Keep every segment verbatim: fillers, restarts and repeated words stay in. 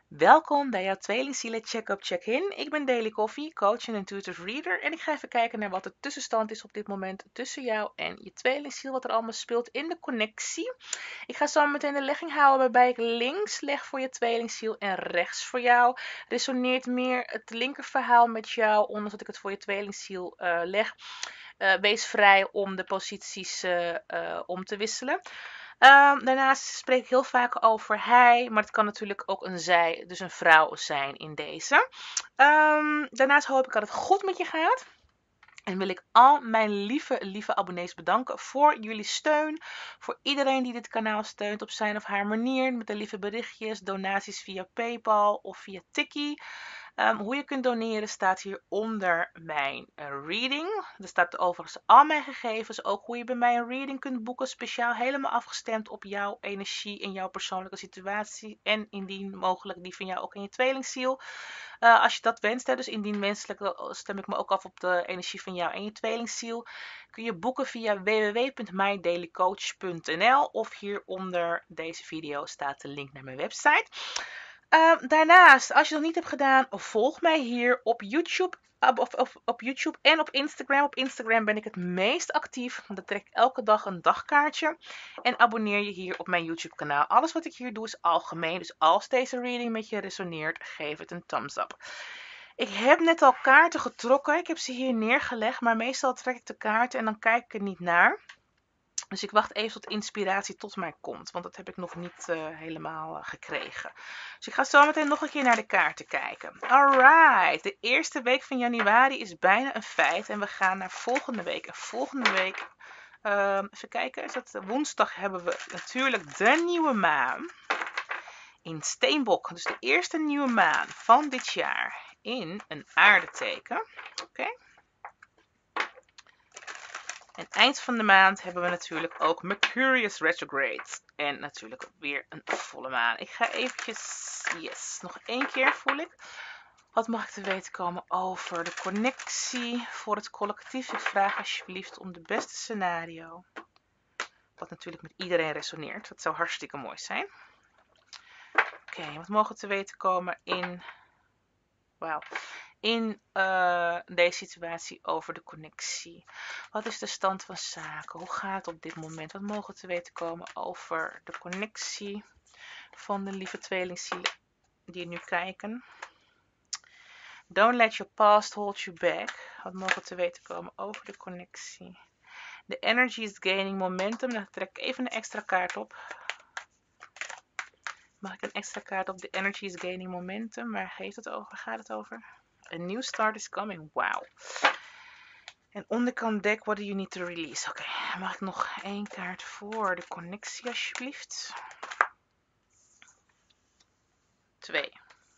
Welkom bij jouw tweelingzielen check-up check-in. Ik ben Daily Coffee, coach en intuitive reader. En ik ga even kijken naar wat de tussenstand is op dit moment tussen jou en je tweelingziel. Wat er allemaal speelt in de connectie. Ik ga zo meteen de legging houden waarbij ik links leg voor je tweelingziel en rechts voor jou. Resoneert meer het linkerverhaal met jou, ondanks dat ik het voor je tweelingziel uh, leg. Uh, wees vrij om de posities uh, uh, om te wisselen. Um, daarnaast spreek ik heel vaak over hij, maar het kan natuurlijk ook een zij, dus een vrouw zijn in deze. Um, daarnaast hoop ik dat het goed met je gaat. En wil ik al mijn lieve, lieve abonnees bedanken voor jullie steun. Voor iedereen die dit kanaal steunt op zijn of haar manier. Met de lieve berichtjes, donaties via PayPal of via Tikkie. Um, hoe je kunt doneren staat hier onder mijn uh, reading. Er staat overigens al mijn gegevens. Ook hoe je bij mij een reading kunt boeken. Speciaal helemaal afgestemd op jouw energie en jouw persoonlijke situatie. En indien mogelijk die van jou ook in je tweelingziel. Uh, als je dat wenst, hè, dus indien wenselijk, stem ik me ook af op de energie van jou en je tweelingziel. Kun je boeken via w w w punt my daily coach punt n l of hieronder deze video staat de link naar mijn website. Uh, daarnaast, als je het nog niet hebt gedaan, volg mij hier op YouTube, op, op, op YouTube en op Instagram. Op Instagram ben ik het meest actief, want dan trek ik elke dag een dagkaartje. En abonneer je hier op mijn YouTube kanaal. Alles wat ik hier doe is algemeen, dus als deze reading met je resoneert, geef het een thumbs up. Ik heb net al kaarten getrokken, ik heb ze hier neergelegd, maar meestal trek ik de kaarten en dan kijk ik er niet naar. Dus ik wacht even tot inspiratie tot mij komt, want dat heb ik nog niet uh, helemaal uh, gekregen. Dus ik ga zo meteen nog een keer naar de kaarten kijken. Alright, de eerste week van januari is bijna een feit en we gaan naar volgende week. En volgende week, uh, even kijken, is dat woensdag hebben we natuurlijk de nieuwe maan in Steenbok. Dus de eerste nieuwe maan van dit jaar in een aardeteken. Oké. Okay. En eind van de maand hebben we natuurlijk ook Mercurius retrograde. En natuurlijk weer een volle maan. Ik ga eventjes, yes, nog één keer voel ik. Wat mag ik te weten komen over de connectie voor het collectief? Ik vraag alsjeblieft om de beste scenario. Wat natuurlijk met iedereen resoneert. Dat zou hartstikke mooi zijn. Oké, okay, wat mogen we te weten komen in... Wauw. In uh, deze situatie over de connectie. Wat is de stand van zaken? Hoe gaat het op dit moment? Wat mogen we te weten komen over de connectie van de lieve tweelingzielen die nu kijken? Don't let your past hold you back. Wat mogen we te weten komen over de connectie? The energy is gaining momentum. Dan trek ik even een extra kaart op. Mag ik een extra kaart op? The energy is gaining momentum. Waar heeft het over? Waar gaat het over? A new start is coming. Wauw. En onderkant deck, what do you need to release? Oké, okay. Mag ik nog één kaart voor de connectie alsjeblieft? Twee.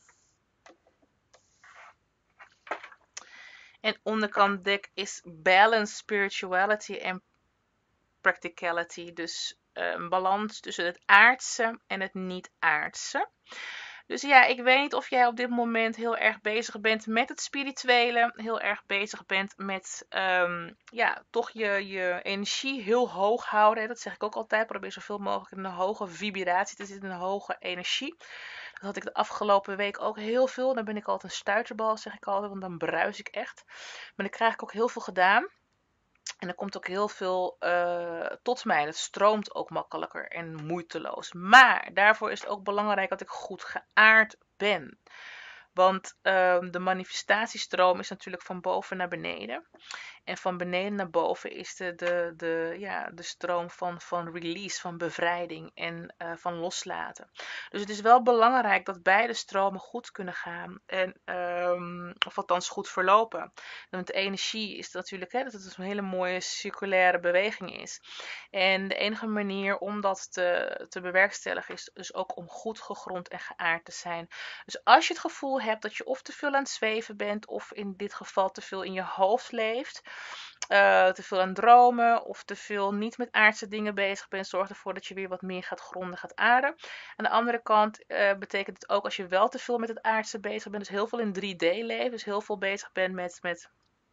En onderkant deck is balance, spirituality en practicality. Dus uh, een balans tussen het aardse en het niet-aardse. Dus ja, ik weet niet of jij op dit moment heel erg bezig bent met het spirituele. Heel erg bezig bent met um, ja, toch je, je energie heel hoog houden. Dat zeg ik ook altijd. Probeer zoveel mogelijk in een hoge vibratie te zitten, in een hoge energie. Dat had ik de afgelopen week ook heel veel. Dan ben ik altijd een stuiterbal, zeg ik altijd, want dan bruis ik echt. Maar dan krijg ik ook heel veel gedaan. En er komt ook heel veel uh, tot mij. Het stroomt ook makkelijker en moeiteloos. Maar daarvoor is het ook belangrijk dat ik goed geaard ben. Want uh, de manifestatiestroom is natuurlijk van boven naar beneden. En van beneden naar boven is de, de, de, ja, de stroom van, van release, van bevrijding en uh, van loslaten. Dus het is wel belangrijk dat beide stromen goed kunnen gaan. En, um, of althans goed verlopen. Want de energie is natuurlijk, hè, dat het een hele mooie circulaire beweging is. En de enige manier om dat te, te bewerkstelligen is dus ook om goed gegrond en geaard te zijn. Dus als je het gevoel hebt dat je of te veel aan het zweven bent, of in dit geval te veel in je hoofd leeft, uh, te veel aan dromen, of te veel niet met aardse dingen bezig bent, zorg ervoor dat je weer wat meer gaat gronden, gaat aarden. Aan de andere kant uh, betekent het ook als je wel te veel met het aardse bezig bent, dus heel veel in drie D leven, dus heel veel bezig bent met, met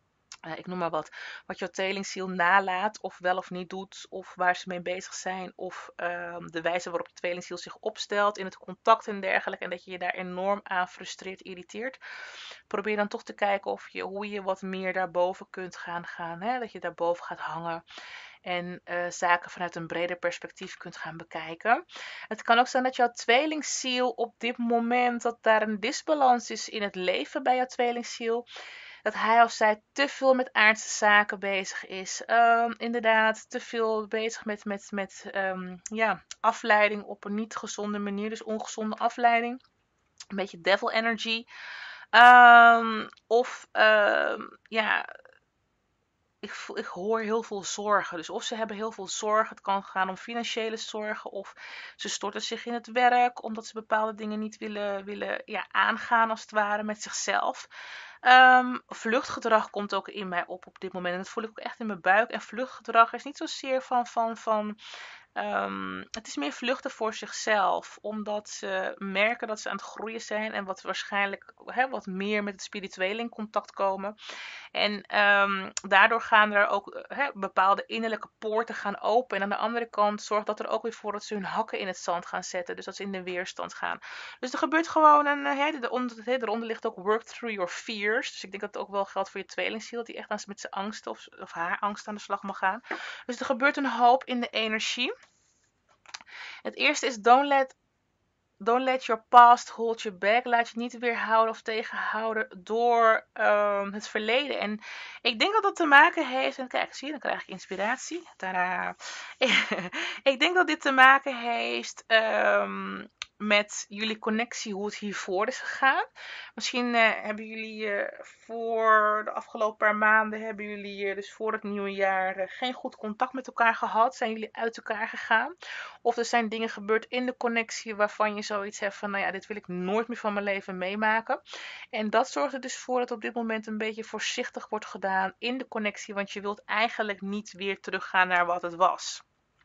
Uh, ik noem maar wat, wat jouw tweelingziel nalaat of wel of niet doet, of waar ze mee bezig zijn, of uh, de wijze waarop je tweelingziel zich opstelt in het contact en dergelijke, en dat je je daar enorm aan frustreert, irriteert. Probeer dan toch te kijken of je, hoe je wat meer daarboven kunt gaan, gaan hè? Dat je daarboven gaat hangen en uh, zaken vanuit een breder perspectief kunt gaan bekijken. Het kan ook zijn dat jouw tweelingziel op dit moment, dat daar een disbalans is in het leven bij jouw tweelingziel, dat hij of zij te veel met aardse zaken bezig is. Um, inderdaad, te veel bezig met, met, met um, ja, afleiding op een niet gezonde manier. Dus ongezonde afleiding. Een beetje devil energy. Um, of um, ja, ik, voel, ik hoor heel veel zorgen. Dus of ze hebben heel veel zorgen. Het kan gaan om financiële zorgen. Of ze storten zich in het werk. Omdat ze bepaalde dingen niet willen, willen ja, aangaan als het ware met zichzelf. Um, vluchtgedrag komt ook in mij op op dit moment. En dat voel ik ook echt in mijn buik. En vluchtgedrag is niet zozeer van... van, van Um, het is meer vluchten voor zichzelf, omdat ze merken dat ze aan het groeien zijn en wat waarschijnlijk he, wat meer met het spirituele in contact komen. En um, daardoor gaan er ook he, bepaalde innerlijke poorten gaan open. En aan de andere kant zorgt dat er ook weer voor dat ze hun hakken in het zand gaan zetten. Dus dat ze in de weerstand gaan. Dus er gebeurt gewoon een, he, eronder, he, eronder ligt ook work through your fears. Dus ik denk dat het ook wel geldt voor je tweelingziel, dat die echt aan, met zijn angst of, of haar angst aan de slag mag gaan. Dus er gebeurt een hoop in de energie. Het eerste is don't let, don't let your past hold you back. Laat je niet weerhouden of tegenhouden door um, het verleden. En ik denk dat dat te maken heeft... En kijk, zie je, dan krijg ik inspiratie. Tadaa. Ik denk dat dit te maken heeft... Um, met jullie connectie, hoe het hiervoor is gegaan. Misschien uh, hebben jullie uh, voor de afgelopen paar maanden, hebben jullie uh, dus voor het nieuwe jaar uh, geen goed contact met elkaar gehad. Zijn jullie uit elkaar gegaan? Of er zijn dingen gebeurd in de connectie waarvan je zoiets hebt van, nou ja, dit wil ik nooit meer van mijn leven meemaken. En dat zorgt er dus voor dat op dit moment een beetje voorzichtig wordt gedaan in de connectie, want je wilt eigenlijk niet weer teruggaan naar wat het was.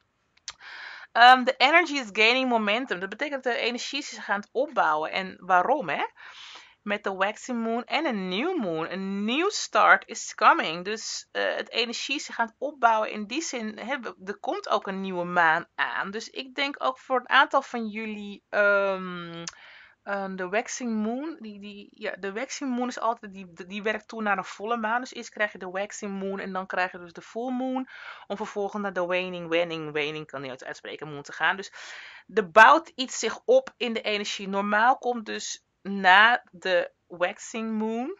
Um, the energy is gaining momentum. Dat betekent dat de energie zich aan het opbouwen. En waarom, hè? Met de waxing moon en een new moon. Een new start is coming. Dus uh, het energie is zich aan het opbouwen. In die zin, hè, er komt ook een nieuwe maan aan. Dus ik denk ook voor een aantal van jullie... Um, Uh, de waxing moon, die, die, ja, de waxing moon is altijd, die, die werkt toe naar een volle maan. Dus eerst krijg je de waxing moon en dan krijg je dus de full moon. Om vervolgens naar de waning, waning, waning, kan niet uitspreken, moon te gaan. Dus er bouwt iets zich op in de energie. Normaal komt dus na de waxing moon,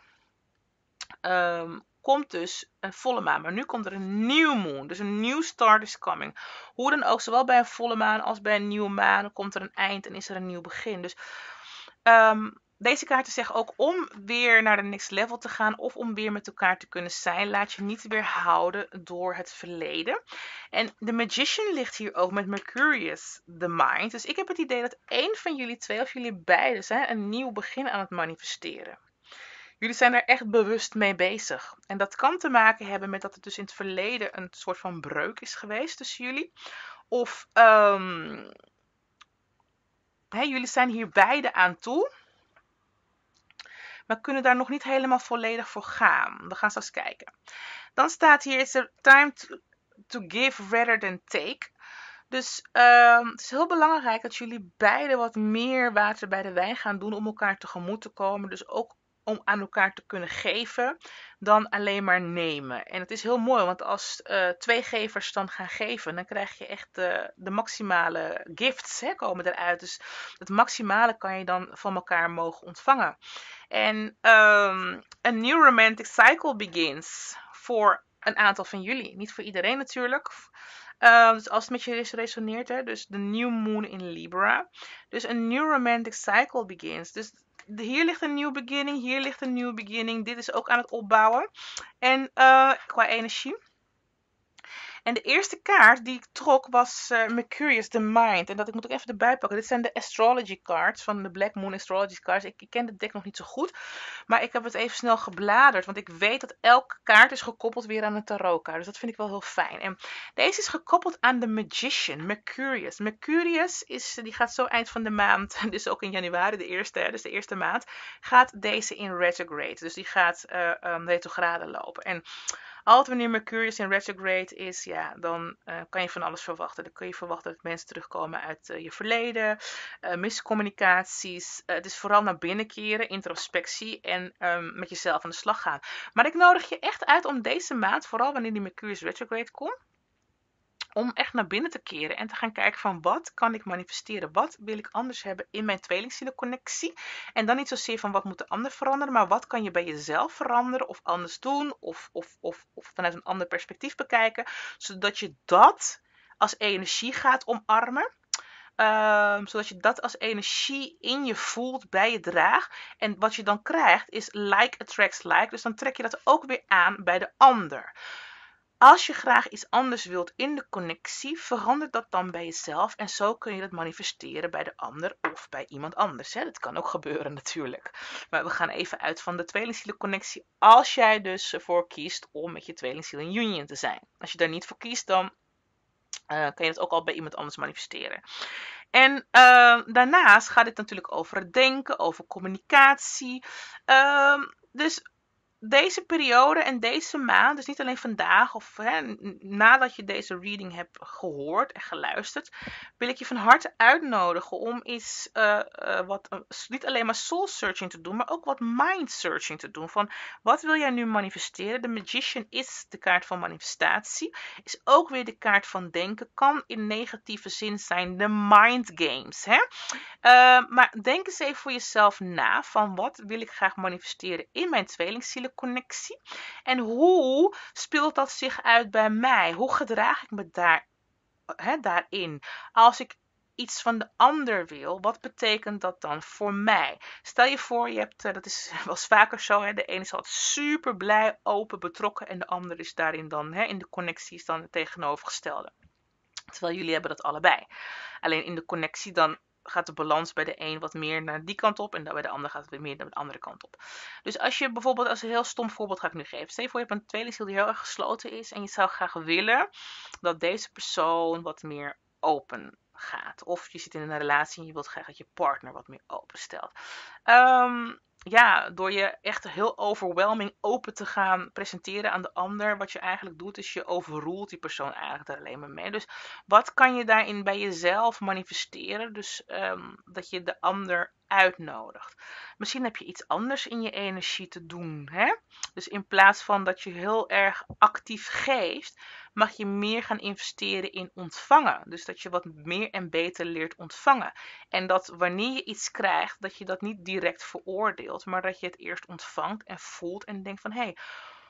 um, komt dus een volle maan. Maar nu komt er een new moon. Dus een new start is coming. Hoe dan ook, zowel bij een volle maan als bij een nieuwe maan, komt er een eind en is er een nieuw begin. Dus Um, deze kaarten zeggen ook om weer naar de next level te gaan of om weer met elkaar te kunnen zijn. Laat je niet weerhouden door het verleden. En de Magician ligt hier ook met Mercurius, the mind. Dus ik heb het idee dat één van jullie twee of jullie beiden zijn een nieuw begin aan het manifesteren. Jullie zijn er echt bewust mee bezig. En dat kan te maken hebben met dat het dus in het verleden een soort van breuk is geweest tussen jullie. Of... Um, He, jullie zijn hier beide aan toe, maar kunnen daar nog niet helemaal volledig voor gaan. We gaan straks kijken. Dan staat hier, it's a time to, to give rather than take. Dus uh, het is heel belangrijk dat jullie beide wat meer water bij de wijn gaan doen om elkaar tegemoet te komen. Dus ook om aan elkaar te kunnen geven dan alleen maar nemen. En het is heel mooi, want als uh, twee gevers dan gaan geven, dan krijg je echt uh, de maximale gifts hè, komen eruit. Dus het maximale kan je dan van elkaar mogen ontvangen. En um, een new romantic cycle begins voor een aantal van jullie. Niet voor iedereen natuurlijk. Uh, dus als het met je resoneert, hè, dus de new moon in Libra. Dus een new romantic cycle begins. Dus hier ligt een new beginning, hier ligt een new beginning. Dit is ook aan het opbouwen. En uh, qua energie. En de eerste kaart die ik trok was uh, Mercurius, the Mind. En dat ik moet ook even erbij pakken. Dit zijn de astrology cards van de Black Moon Astrology cards. Ik, ik ken het deck nog niet zo goed. Maar ik heb het even snel gebladerd. Want ik weet dat elke kaart is gekoppeld weer aan een tarotkaart. Dus dat vind ik wel heel fijn. En deze is gekoppeld aan de Magician, Mercurius. Mercurius is, die gaat zo eind van de maand, dus ook in januari, de eerste, dus de eerste maand, gaat deze in retrograde. Dus die gaat uh, um, retrograde lopen. En altijd wanneer Mercurius in retrograde is, ja, dan uh, kan je van alles verwachten. Dan kun je verwachten dat mensen terugkomen uit uh, je verleden, uh, miscommunicaties. Uh, het is vooral naar binnen keren, introspectie en um, met jezelf aan de slag gaan. Maar ik nodig je echt uit om deze maand, vooral wanneer die Mercurius retrograde komt, om echt naar binnen te keren en te gaan kijken van wat kan ik manifesteren? Wat wil ik anders hebben in mijn tweelingzielenconnectie? En dan niet zozeer van wat moet de ander veranderen, maar wat kan je bij jezelf veranderen of anders doen of, of, of, of vanuit een ander perspectief bekijken, zodat je dat als energie gaat omarmen. Um, zodat je dat als energie in je voelt, bij je draagt. En wat je dan krijgt is like attracts like. Dus dan trek je dat ook weer aan bij de ander. Als je graag iets anders wilt in de connectie, verander dat dan bij jezelf. En zo kun je dat manifesteren bij de ander of bij iemand anders. Hè? Dat kan ook gebeuren natuurlijk. Maar we gaan even uit van de tweelingzielenconnectie. Als jij dus ervoor kiest om met je tweelingziel in union te zijn. Als je daar niet voor kiest, dan uh, kan je het ook al bij iemand anders manifesteren. En uh, daarnaast gaat het natuurlijk over het denken, over communicatie. Uh, dus deze periode en deze maand, dus niet alleen vandaag of hè, nadat je deze reading hebt gehoord en geluisterd, wil ik je van harte uitnodigen om eens uh, uh, wat, uh, niet alleen maar soul searching te doen, maar ook wat mind searching te doen. Van wat wil jij nu manifesteren? De Magician is de kaart van manifestatie, is ook weer de kaart van denken, kan in negatieve zin zijn de mind games. Hè? Uh, maar denk eens even voor jezelf na van wat wil ik graag manifesteren in mijn tweelingzielenconnectie en hoe speelt dat zich uit bij mij? Hoe gedraag ik me daar, hè, daarin? Als ik iets van de ander wil, wat betekent dat dan voor mij? Stel je voor, je hebt, dat is wel eens vaker zo, hè, de ene is altijd super blij, open, betrokken en de ander is daarin dan, hè, in de connectie is dan het tegenovergestelde. Terwijl jullie hebben dat allebei. Alleen in de connectie dan gaat de balans bij de een wat meer naar die kant op en dan bij de ander gaat het weer meer naar de andere kant op. Dus als je bijvoorbeeld, als een heel stom voorbeeld ga ik nu geven. Stel je voor je hebt een tweelingziel die heel erg gesloten is en je zou graag willen dat deze persoon wat meer open gaat. Of je zit in een relatie en je wilt graag dat je partner wat meer open stelt. Um, ja, door je echt heel overwhelming open te gaan presenteren aan de ander. Wat je eigenlijk doet is je overroelt die persoon eigenlijk er alleen maar mee. Dus wat kan je daarin bij jezelf manifesteren? Dus um, dat je de ander uitnodigt. Misschien heb je iets anders in je energie te doen. Hè? Dus in plaats van dat je heel erg actief geeft, mag je meer gaan investeren in ontvangen. Dus dat je wat meer en beter leert ontvangen. En dat wanneer je iets krijgt, dat je dat niet direct veroordeelt, maar dat je het eerst ontvangt en voelt en denkt van hé, hey,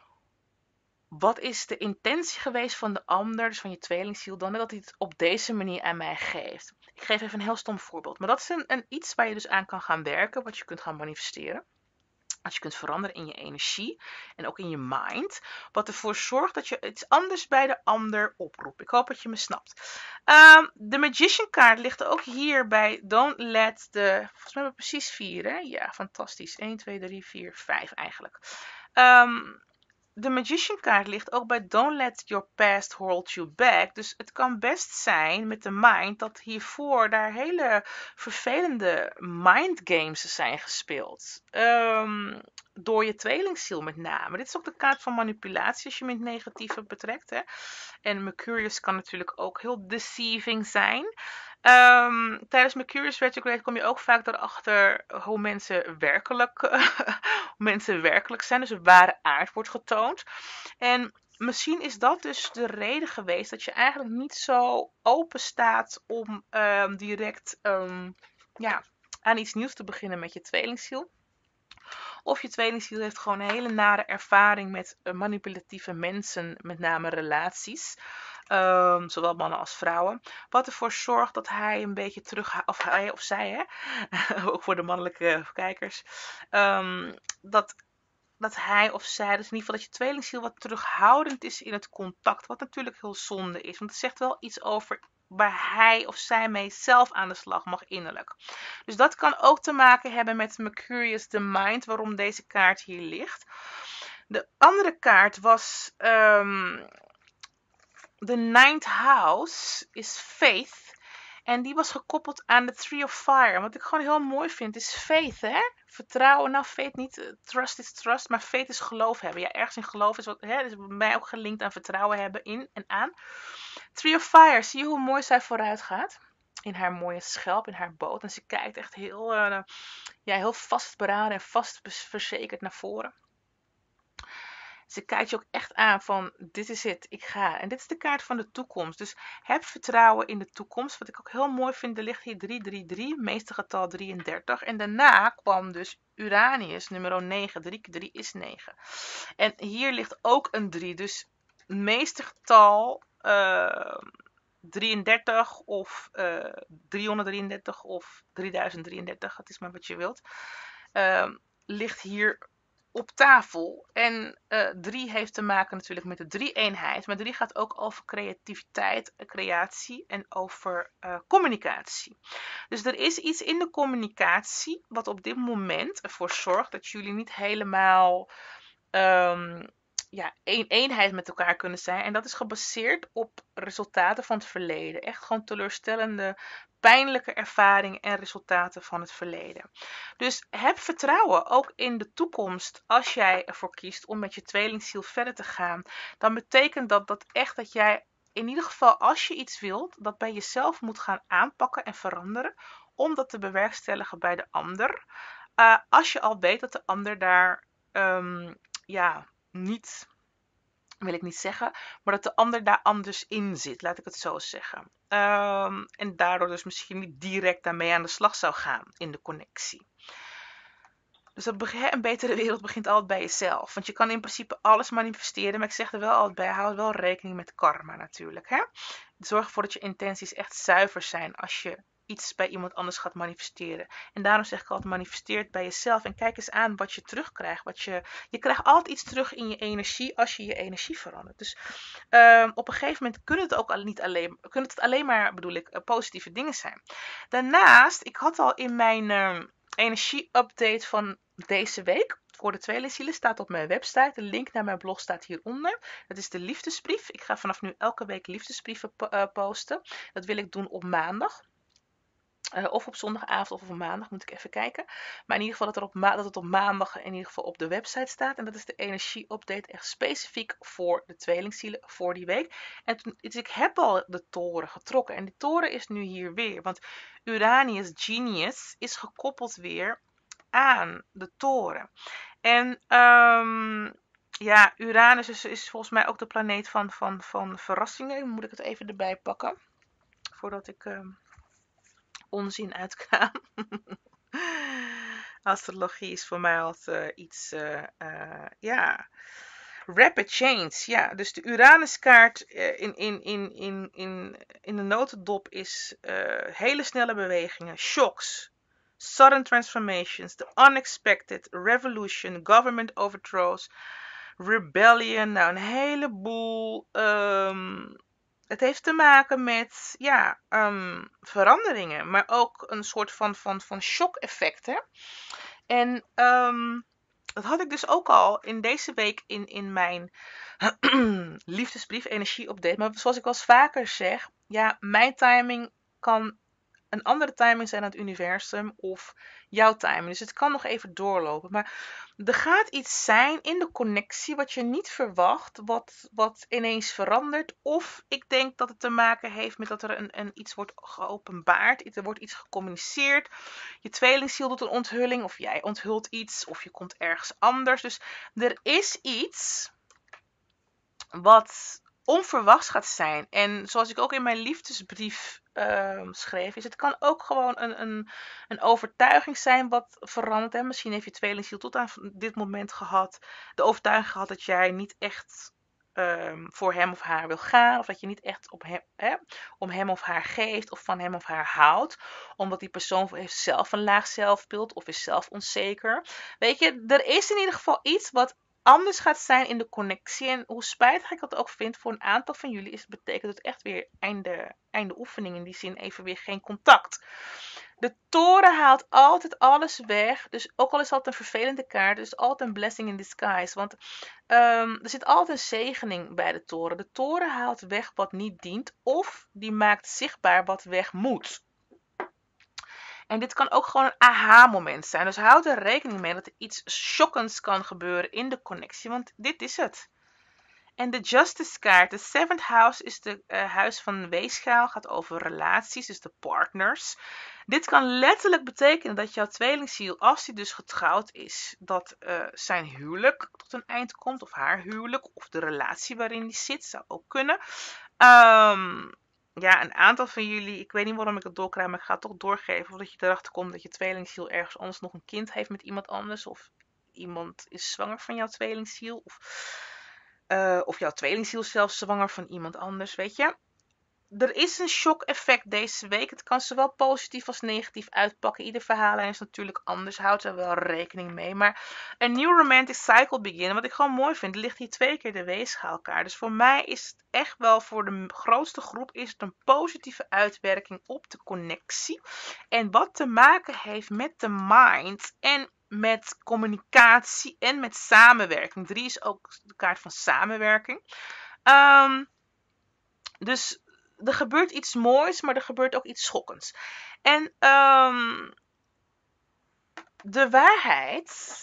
wat is de intentie geweest van de ander, dus van je tweelingziel, dan dat hij het op deze manier aan mij geeft. Ik geef even een heel stom voorbeeld, maar dat is een, een iets waar je dus aan kan gaan werken, wat je kunt gaan manifesteren. Als je kunt veranderen in je energie en ook in je mind. Wat ervoor zorgt dat je iets anders bij de ander oproept. Ik hoop dat je me snapt. Um, de Magician kaart ligt ook hier bij Don't Let the... Volgens mij hebben we precies vier, hè? Ja, fantastisch. één, twee, drie, vier, vijf eigenlijk. Um, de Magician kaart ligt ook bij Don't Let Your Past Hold You Back. Dus het kan best zijn met de mind dat hiervoor daar hele vervelende mind games zijn gespeeld. Um, door je tweelingziel met name. Dit is ook de kaart van manipulatie als je met negatieve betrekt. Hè? En Mercurius kan natuurlijk ook heel deceiving zijn. Um, tijdens Mercurius retrograde kom je ook vaak erachter hoe mensen werkelijk, hoe mensen werkelijk zijn. Dus een ware aard wordt getoond. En misschien is dat dus de reden geweest dat je eigenlijk niet zo open staat om um, direct um, ja, aan iets nieuws te beginnen met je tweelingziel. Of je tweelingziel heeft gewoon een hele nare ervaring met uh, manipulatieve mensen, met name relaties. Um, zowel mannen als vrouwen. Wat ervoor zorgt dat hij een beetje terug, of hij of zij, hè, ook voor de mannelijke kijkers, um, dat dat hij of zij, dus in ieder geval dat je tweelingziel wat terughoudend is in het contact. Wat natuurlijk heel zonde is. Want het zegt wel iets over waar hij of zij mee zelf aan de slag mag innerlijk. Dus dat kan ook te maken hebben met Mercurius the Mind, waarom deze kaart hier ligt. De andere kaart was um, de Ninth House, is Faith. En die was gekoppeld aan de Tree of Fire. Wat ik gewoon heel mooi vind is faith, hè? Vertrouwen. Nou, faith niet. Uh, trust is trust. Maar faith is geloof hebben. Ja, ergens in geloof is wat. Hè, is bij mij ook gelinkt aan vertrouwen hebben in en aan. Tree of Fire. Zie je hoe mooi zij vooruit gaat? In haar mooie schelp, in haar boot. En ze kijkt echt heel, uh, ja, heel vastberaden en vastverzekerd naar voren. Ze kijkt je ook echt aan van, dit is het, ik ga. En dit is de kaart van de toekomst. Dus heb vertrouwen in de toekomst. Wat ik ook heel mooi vind, er ligt hier drie drie drie, meeste getal drieëndertig. En daarna kwam dus Uranus, nummer negen. drie keer drie is negen. En hier ligt ook een drie. Dus meeste getal uh, drieëndertig of uh, driehonderddrieëndertig of drieduizend drieëndertig. Het is maar wat je wilt. Uh, ligt hier op tafel. En uh, drie heeft te maken natuurlijk met de drie-eenheid. Maar drie gaat ook over creativiteit, creatie en over uh, communicatie. Dus er is iets in de communicatie wat op dit moment ervoor zorgt dat jullie niet helemaal um, ja, één eenheid met elkaar kunnen zijn. En dat is gebaseerd op resultaten van het verleden. Echt gewoon teleurstellende, pijnlijke ervaringen en resultaten van het verleden. Dus heb vertrouwen ook in de toekomst. Als jij ervoor kiest om met je tweelingziel verder te gaan, dan betekent dat dat echt dat jij in ieder geval als je iets wilt, dat bij jezelf moet gaan aanpakken en veranderen, om dat te bewerkstelligen bij de ander. Uh, als je al weet dat de ander daar um, ja, niet, wil ik niet zeggen, maar dat de ander daar anders in zit, laat ik het zo zeggen. Um, en daardoor dus misschien niet direct daarmee aan de slag zou gaan in de connectie. Dus een betere wereld begint altijd bij jezelf. Want je kan in principe alles manifesteren, maar ik zeg er wel altijd bij, hou wel rekening met karma natuurlijk. Hè? Zorg ervoor dat je intenties echt zuiver zijn als je iets bij iemand anders gaat manifesteren. En daarom zeg ik altijd, manifesteer bij jezelf. En kijk eens aan wat je terugkrijgt. Wat je, je krijgt altijd iets terug in je energie als je je energie verandert. Dus um, op een gegeven moment kunnen het ook niet alleen, kunnen het alleen maar, bedoel ik, uh, positieve dingen zijn. Daarnaast, ik had al in mijn uh, energie-update van deze week voor de tweelingzielen, staat op mijn website. De link naar mijn blog staat hieronder. Dat is de liefdesbrief. Ik ga vanaf nu elke week liefdesbrieven uh, posten. Dat wil ik doen op maandag. Uh, of op zondagavond of op maandag, moet ik even kijken. Maar in ieder geval dat, er op ma- dat het op maandag in ieder geval op de website staat. En dat is de energie-update echt specifiek voor de tweelingzielen voor die week. En toen, dus ik heb al de toren getrokken. En die toren is nu hier weer. Want Uranus Genius is gekoppeld weer aan de toren. En um, ja, Uranus is, is volgens mij ook de planeet van, van, van verrassingen. Moet ik het even erbij pakken. Voordat ik um, onzin uitkraam. Astrologie is voor mij altijd uh, iets, uh, uh, ja, rapid change. Ja, dus de Uranuskaart uh, in, in, in, in, in, in de notendop is uh, hele snelle bewegingen, shocks, sudden transformations, the unexpected, revolution, government overthrows, rebellion. Nou, een heleboel. Um, het heeft te maken met ja, um, veranderingen, maar ook een soort van, van, van shock-effecten. En um, dat had ik dus ook al in deze week in, in mijn liefdesbrief energie-update. Maar zoals ik wel eens vaker zeg, ja, mijn timing kan een andere timing zijn aan het universum of jouw timing. Dus het kan nog even doorlopen. Maar er gaat iets zijn in de connectie wat je niet verwacht, wat, wat ineens verandert. Of ik denk dat het te maken heeft met dat er een, een, iets wordt geopenbaard. Er wordt iets gecommuniceerd. Je tweelingziel doet een onthulling of jij onthult iets of je komt ergens anders. Dus er is iets wat onverwachts gaat zijn. En zoals ik ook in mijn liefdesbrief uh, schreef, is het kan ook gewoon een, een, een overtuiging zijn wat verandert. Hè? Misschien heeft je tweelingziel tot aan dit moment gehad, de overtuiging gehad dat jij niet echt um, voor hem of haar wil gaan. Of dat je niet echt op hem, hè, om hem of haar geeft of van hem of haar houdt. Omdat die persoon heeft zelf een laag zelfbeeld of is zelf onzeker. Weet je, er is in ieder geval iets wat anders gaat zijn in de connectie. En hoe spijtig ik dat ook vind voor een aantal van jullie, is, betekent het echt weer einde, einde oefening. In die zin even weer geen contact. De toren haalt altijd alles weg. Dus ook al is het altijd een vervelende kaart, dus altijd een blessing in disguise. Want um, er zit altijd een zegening bij de toren. De toren haalt weg wat niet dient, of die maakt zichtbaar wat weg moet. En dit kan ook gewoon een aha-moment zijn. Dus houd er rekening mee dat er iets shockends kan gebeuren in de connectie. Want dit is het. En de Justice kaart, de seventh house, is het uh, huis van de weegschaal. Gaat over relaties, dus de partners. Dit kan letterlijk betekenen dat jouw tweelingziel, als hij dus getrouwd is, dat uh, zijn huwelijk tot een eind komt. Of haar huwelijk, of de relatie waarin die zit, zou ook kunnen. Um, ja, een aantal van jullie, ik weet niet waarom ik het doorkrijg, maar ik ga het toch doorgeven. Of dat je erachter komt dat je tweelingziel ergens anders nog een kind heeft met iemand anders. Of iemand is zwanger van jouw tweelingziel. Of, uh, of jouw tweelingziel is zelfs zwanger van iemand anders, weet je. Er is een shock effect deze week. Het kan zowel positief als negatief uitpakken. Ieder verhaallijn is natuurlijk anders. Houd er wel rekening mee. Maar een nieuw romantic cycle beginnen. Wat ik gewoon mooi vind. Er ligt hier twee keer de weegschaalkaart. Dus voor mij is het echt wel, voor de grootste groep, is het een positieve uitwerking op de connectie. En wat te maken heeft met de mind. En met communicatie. En met samenwerking. Drie is ook de kaart van samenwerking. Um, dus er gebeurt iets moois, maar er gebeurt ook iets schokkends. En um, de waarheid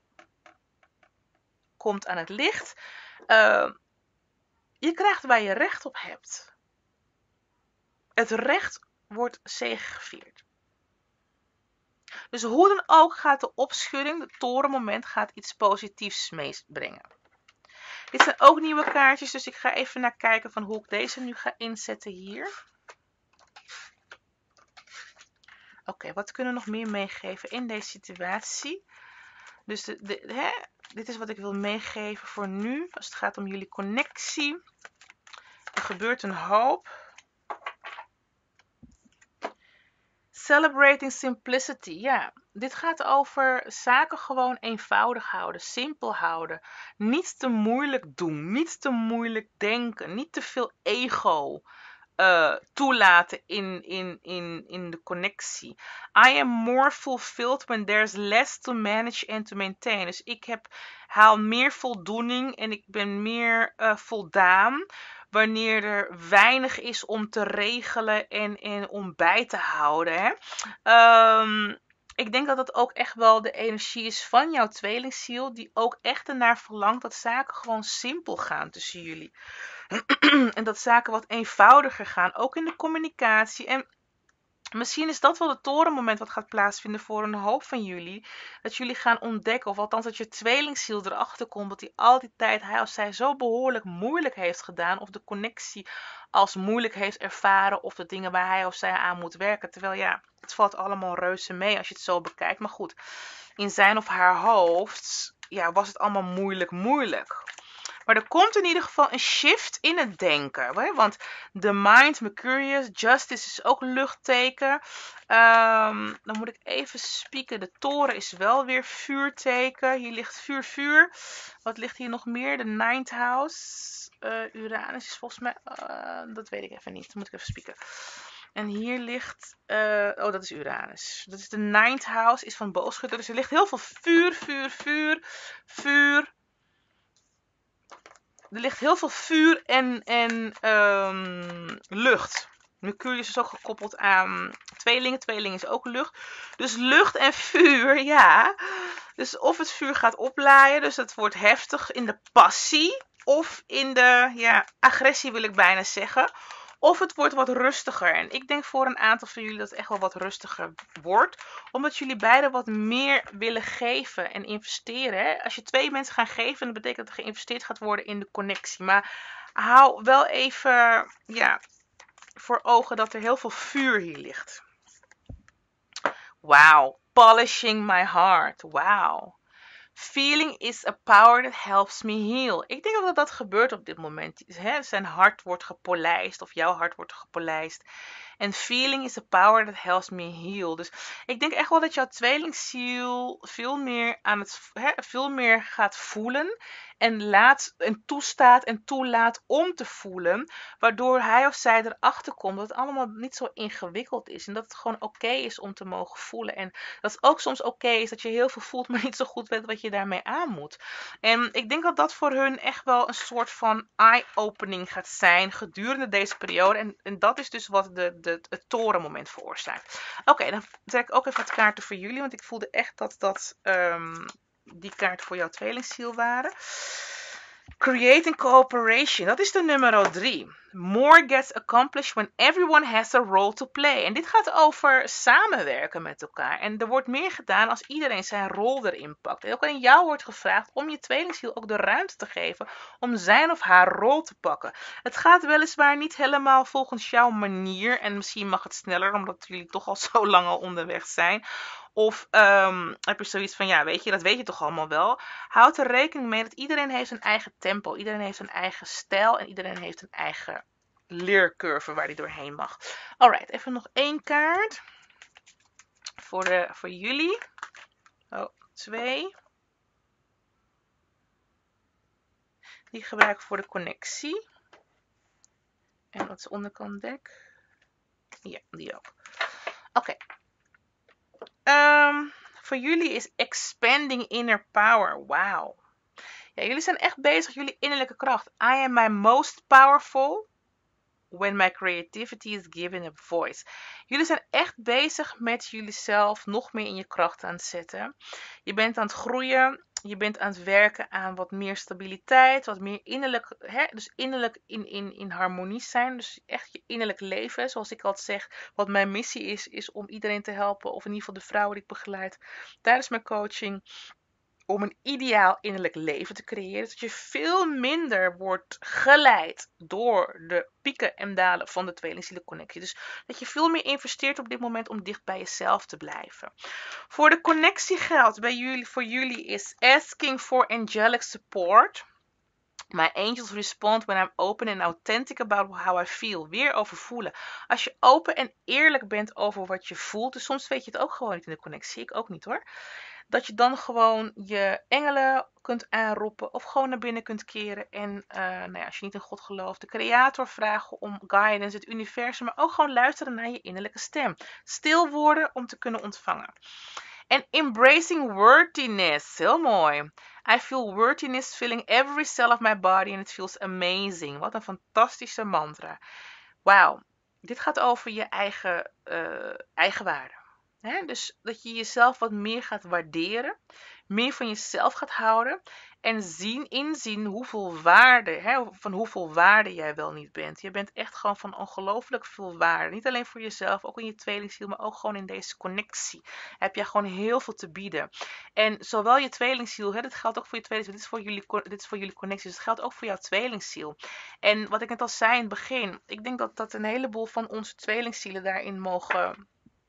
komt aan het licht. Uh, je krijgt waar je recht op hebt. Het recht wordt zegevierd. Dus hoe dan ook gaat de opschudding, de torenmoment, gaat iets positiefs meebrengen. Dit zijn ook nieuwe kaartjes, dus ik ga even naar kijken van hoe ik deze nu ga inzetten hier. Oké, okay, wat kunnen we nog meer meegeven in deze situatie? Dus de, de, hè, dit is wat ik wil meegeven voor nu, als het gaat om jullie connectie. Er gebeurt een hoop. Celebrating simplicity, ja. Dit gaat over zaken gewoon eenvoudig houden, simpel houden. Niet te moeilijk doen, niet te moeilijk denken, niet te veel ego uh, toelaten in, in, in, in de connectie. I am more fulfilled when there's less to manage and to maintain. Dus ik heb, haal meer voldoening en ik ben meer uh, voldaan wanneer er weinig is om te regelen en, en om bij te houden. Hè? Um, ik denk dat dat ook echt wel de energie is van jouw tweelingziel, die ook echt ernaar verlangt dat zaken gewoon simpel gaan tussen jullie. En dat zaken wat eenvoudiger gaan, ook in de communicatie. En misschien is dat wel het torenmoment wat gaat plaatsvinden voor een hoop van jullie. Dat jullie gaan ontdekken, of althans dat je tweelingziel erachter komt, dat hij al die tijd, hij of zij, zo behoorlijk moeilijk heeft gedaan. Of de connectie als moeilijk heeft ervaren, of de dingen waar hij of zij aan moet werken. Terwijl ja, het valt allemaal reuze mee als je het zo bekijkt. Maar goed, in zijn of haar hoofd, ja, was het allemaal moeilijk moeilijk. Maar er komt in ieder geval een shift in het denken. Hè? Want de mind, Mercurius, Justice is ook luchtteken. Um, dan moet ik even spieken. De toren is wel weer vuurteken. Hier ligt vuur, vuur. Wat ligt hier nog meer? De ninth house. Uh, Uranus is volgens mij... Uh, dat weet ik even niet. Dan moet ik even spieken. En hier ligt... Uh, oh, dat is Uranus. Dat is de ninth house. Is van boogschutter. Dus er ligt heel veel vuur, vuur, vuur. Vuur. Er ligt heel veel vuur en, en um, lucht. Mercurius is ook gekoppeld aan tweelingen. Tweelingen is ook lucht. Dus lucht en vuur, ja. Dus of het vuur gaat oplaaien, dus het wordt heftig in de passie. Of in de ja, agressie wil ik bijna zeggen. Of het wordt wat rustiger. En ik denk voor een aantal van jullie dat het echt wel wat rustiger wordt. Omdat jullie beiden wat meer willen geven en investeren. Hè? Als je twee mensen gaan geven, dan betekent dat er geïnvesteerd gaat worden in de connectie. Maar hou wel even ja, voor ogen dat er heel veel vuur hier ligt. Wauw. Polishing my heart. Wauw. Feeling is a power that helps me heal. Ik denk dat dat gebeurt op dit moment. Hè? Zijn hart wordt gepolijst of jouw hart wordt gepolijst. En feeling is a power that helps me heal. Dus ik denk echt wel dat jouw tweelingziel veel meer aan het hè, veel meer gaat voelen. En, laat, en toestaat en toelaat om te voelen. Waardoor hij of zij erachter komt dat het allemaal niet zo ingewikkeld is. En dat het gewoon oké is om te mogen voelen. En dat het ook soms oké is dat je heel veel voelt, maar niet zo goed weet wat je daarmee aan moet. En ik denk dat dat voor hun echt wel een soort van eye-opening gaat zijn gedurende deze periode. En, en dat is dus wat de, de, het torenmoment veroorzaakt. Oké, okay, dan trek ik ook even wat kaarten voor jullie. Want ik voelde echt dat, dat um, die kaarten voor jouw tweelingziel waren. Creating cooperation, dat is de nummer drie. More gets accomplished when everyone has a role to play. En dit gaat over samenwerken met elkaar. En er wordt meer gedaan als iedereen zijn rol erin pakt. En ook aan jou wordt gevraagd om je tweelingziel ook de ruimte te geven om zijn of haar rol te pakken. Het gaat weliswaar niet helemaal volgens jouw manier. En misschien mag het sneller, omdat jullie toch al zo lang al onderweg zijn. Of um, heb je zoiets van, ja, weet je, dat weet je toch allemaal wel. Houd er rekening mee dat iedereen heeft zijn eigen tempo. Iedereen heeft zijn eigen stijl. En iedereen heeft een eigen leercurve waar hij doorheen mag. Alright, even nog één kaart. Voor, de, voor jullie. Oh, twee. Die gebruik ik voor de connectie. En wat is de onderkant dek? Ja, die ook. Oké. Okay. Um, voor jullie is expanding inner power. Wauw. Ja, jullie zijn echt bezig, jullie innerlijke kracht. I am my most powerful when my creativity is given a voice. Jullie zijn echt bezig met jullie zelf nog meer in je kracht aan het zetten. Je bent aan het groeien. Je bent aan het werken aan wat meer stabiliteit, wat meer innerlijk, hè, dus innerlijk in, in, in harmonie zijn. Dus echt je innerlijk leven. Zoals ik altijd zeg, wat mijn missie is, is om iedereen te helpen, of in ieder geval de vrouwen die ik begeleid tijdens mijn coaching, om een ideaal innerlijk leven te creëren. Dat je veel minder wordt geleid door de pieken en dalen van de tweelingzielenconnectie. Dus dat je veel meer investeert op dit moment om dicht bij jezelf te blijven. Voor de connectie geldt bij jullie, voor jullie is asking for angelic support. My angels respond when I'm open and authentic about how I feel. Weer over voelen. Als je open en eerlijk bent over wat je voelt. Dus soms weet je het ook gewoon niet in de connectie. Ik ook niet hoor. Dat je dan gewoon je engelen kunt aanroepen. Of gewoon naar binnen kunt keren. En uh, nou ja, als je niet in God gelooft. De creator vragen om guidance. Het universum. Maar ook gewoon luisteren naar je innerlijke stem. Stil worden om te kunnen ontvangen. En embracing worthiness. Heel mooi. I feel worthiness filling every cell of my body and it feels amazing. Wat een fantastische mantra. Wauw. Dit gaat over je eigen, uh, eigen waarde. He, dus dat je jezelf wat meer gaat waarderen. Meer van jezelf gaat houden. En zien, inzien hoeveel waarde, hè, van hoeveel waarde jij wel niet bent. Je bent echt gewoon van ongelooflijk veel waarde. Niet alleen voor jezelf, ook in je tweelingziel, maar ook gewoon in deze connectie. Heb jij gewoon heel veel te bieden. En zowel je tweelingziel, hè, dit geldt ook voor je tweelingziel, dit is voor jullie, dit is voor jullie connectie, dus het geldt ook voor jouw tweelingziel. En wat ik net al zei in het begin, ik denk dat, dat een heleboel van onze tweelingzielen daarin mogen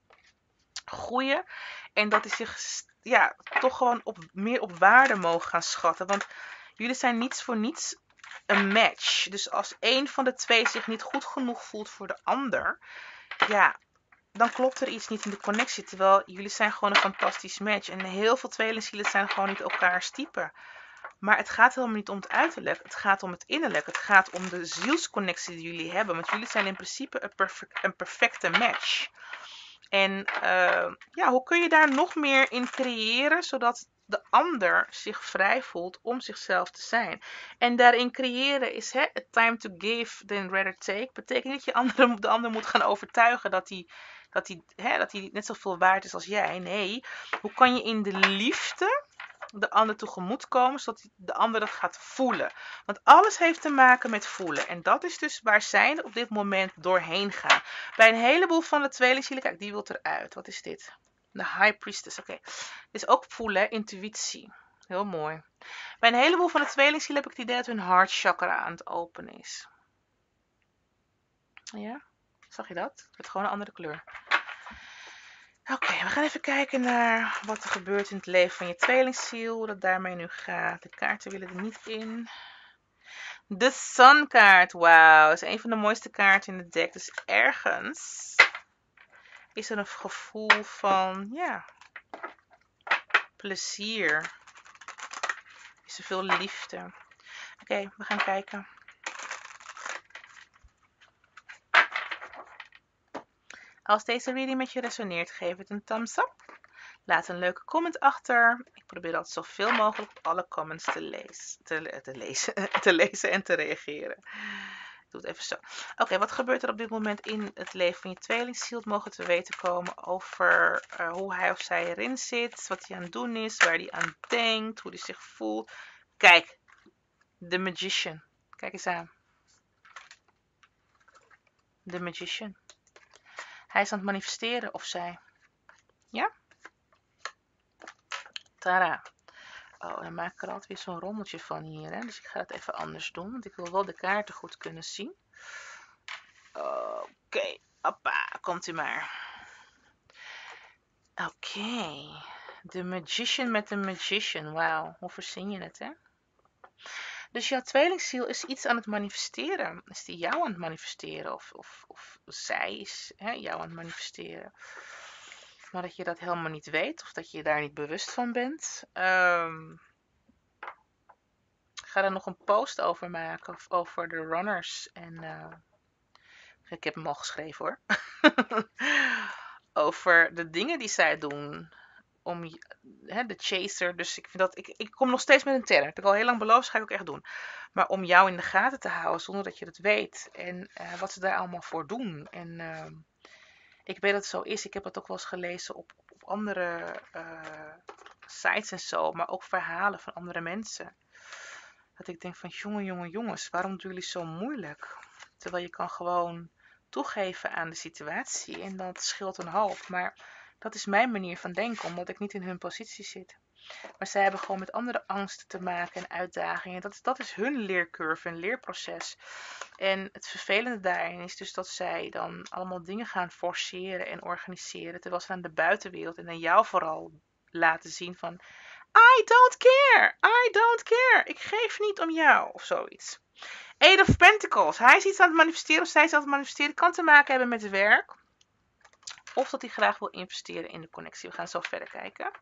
groeien. En dat die zich ja, toch gewoon op, meer op waarde mogen gaan schatten. Want jullie zijn niets voor niets een match. Dus als één van de twee zich niet goed genoeg voelt voor de ander, ja, dan klopt er iets niet in de connectie. Terwijl jullie zijn gewoon een fantastisch match. En heel veel tweelingzielen zijn gewoon niet elkaars type. Maar het gaat helemaal niet om het uiterlijk. Het gaat om het innerlijk. Het gaat om de zielsconnectie die jullie hebben. Want jullie zijn in principe een, perfect, een perfecte match. En uh, ja, hoe kun je daar nog meer in creëren, zodat de ander zich vrij voelt om zichzelf te zijn. En daarin creëren is hè, a time to give than rather take. Betekent niet dat je andere, de ander moet gaan overtuigen dat hij, dat, hij, hè, dat hij net zoveel waard is als jij. Nee, hoe kan je in de liefde de ander tegemoet komen, zodat de ander dat gaat voelen. Want alles heeft te maken met voelen. En dat is dus waar zij op dit moment doorheen gaan. Bij een heleboel van de tweelingzielen, kijk, die wil eruit. Wat is dit? De High Priestess, oké. Okay. Dit is ook voelen, intuïtie. Heel mooi. Bij een heleboel van de tweelingzielen heb ik het idee dat hun heart chakra aan het openen is. Ja? Zag je dat? Het is gewoon een andere kleur. Oké, okay, we gaan even kijken naar wat er gebeurt in het leven van je tweelingziel. Hoe dat daarmee nu gaat. De kaarten willen er niet in. De Sun-kaart. Wauw, dat is een van de mooiste kaarten in het deck. Dus ergens is er een gevoel van, ja, plezier. Is er veel liefde. Oké, okay, we gaan kijken. Als deze reading met je resoneert, geef het een thumbs up. Laat een leuke comment achter. Ik probeer altijd zoveel mogelijk op alle comments te, lezen, te, te, lezen, te lezen en te reageren. Ik doe het even zo. Oké, okay, wat gebeurt er op dit moment in het leven van je tweelingziel? Het mogen te weten komen over uh, hoe hij of zij erin zit. Wat hij aan het doen is. Waar hij aan denkt. Hoe hij zich voelt. Kijk, de Magician. Kijk eens aan. De Magician. Hij is aan het manifesteren of zij. Ja? Tada. Oh, dan maak ik er altijd weer zo'n rommeltje van hier. Hè? Dus ik ga het even anders doen. Want ik wil wel de kaarten goed kunnen zien. Oké. Okay. Hoppa. Komt u maar. Oké. Okay. De Magician met de Magician. Wauw. Hoe verzin je het, hè? Dus jouw tweelingziel is iets aan het manifesteren. Is die jou aan het manifesteren? Of, of, of zij is hè, jou aan het manifesteren? Maar dat je dat helemaal niet weet. Of dat je daar niet bewust van bent. Um, ik ga er nog een post over maken. Over de runners. En uh, ik heb hem al geschreven hoor. Over de dingen die zij doen. Om hè, de chaser. Dus ik, vind dat, ik, ik kom nog steeds met een term. Dat heb ik al heel lang beloofd. Dat ga ik ook echt doen. Maar om jou in de gaten te houden. Zonder dat je het weet. En uh, wat ze daar allemaal voor doen. En uh, ik weet dat het zo is. Ik heb het ook wel eens gelezen op, op andere uh, sites en zo. Maar ook verhalen van andere mensen. Dat ik denk van jongen, jongen, jongens. Waarom doen jullie zo moeilijk? Terwijl je kan gewoon toegeven aan de situatie. En dat scheelt een hoop. Maar dat is mijn manier van denken. Omdat ik niet in hun positie zit. Maar zij hebben gewoon met andere angsten te maken en uitdagingen. Dat is, dat is hun leercurve, hun leerproces. En het vervelende daarin is dus dat zij dan allemaal dingen gaan forceren en organiseren. Terwijl ze aan de buitenwereld en aan jou vooral laten zien van... I don't care, I don't care. Ik geef niet om jou of zoiets. Eight of Pentacles. Hij is iets aan het manifesteren of zij is aan het manifesteren. Kan te maken hebben met werk. Of dat hij graag wil investeren in de connectie. We gaan zo verder kijken.